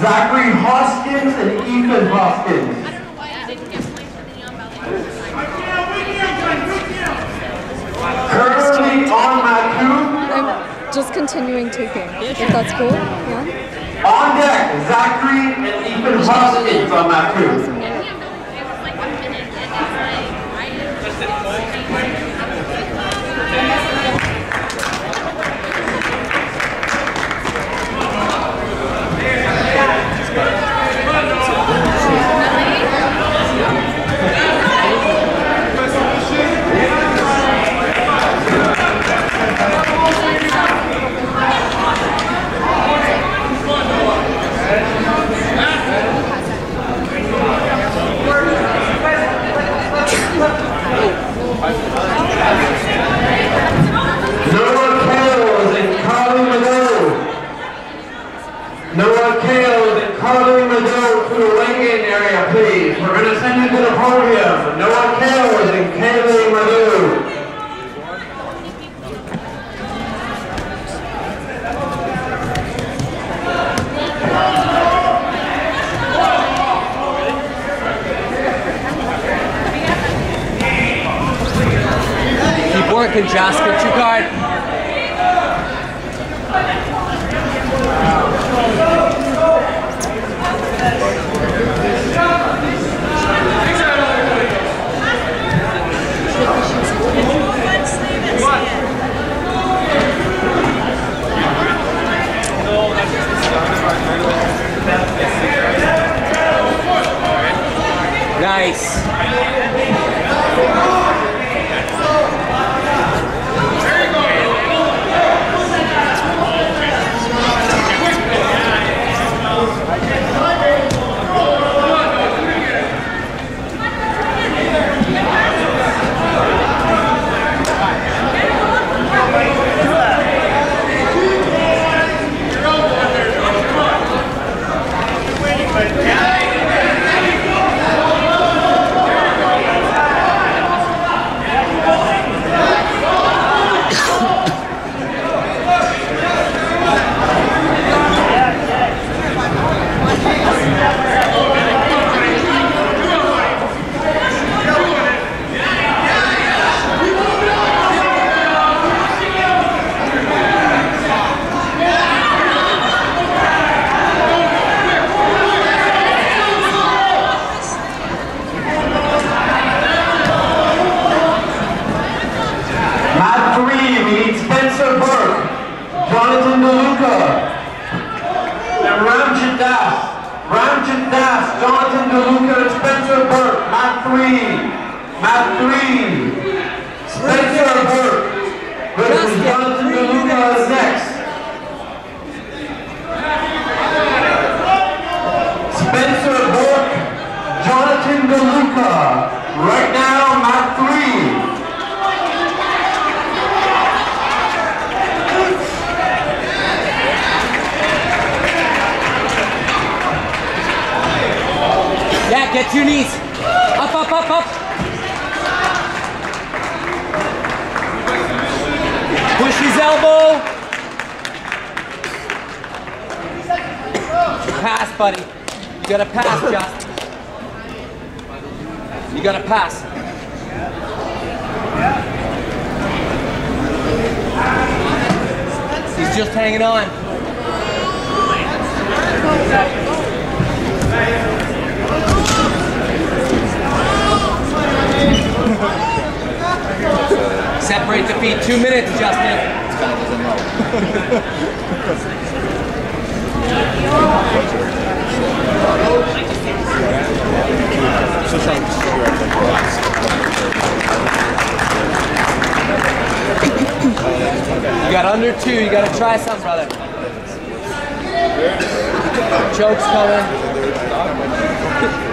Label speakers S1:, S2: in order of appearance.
S1: Zachary Hoskins and Ethan Hoskins. Currently on mat 2.
S2: I'm just continuing taking, if that's cool. Yeah.
S1: On deck, Zachary and Ethan Hoskins on mat 2. Please, we're going to send you to the podium. Noah Kales and Kaylee Madu.
S3: Keep working, Josh. Get your guard. Nice.
S1: Jonathan DeLuca and Spencer Burke, mat 3, Spencer Burke versus Jonathan DeLuca is next. Spencer Burke, Jonathan DeLuca, right now mat 3.
S3: Yeah, get to your knees. Up, up, up, up. Push his elbow. Pass, buddy. You gotta pass, Justin. You gotta pass. He's just hanging on. Separate the feet. 2 minutes, Justin. You got under 2. You got to try something, brother. Choke's coming.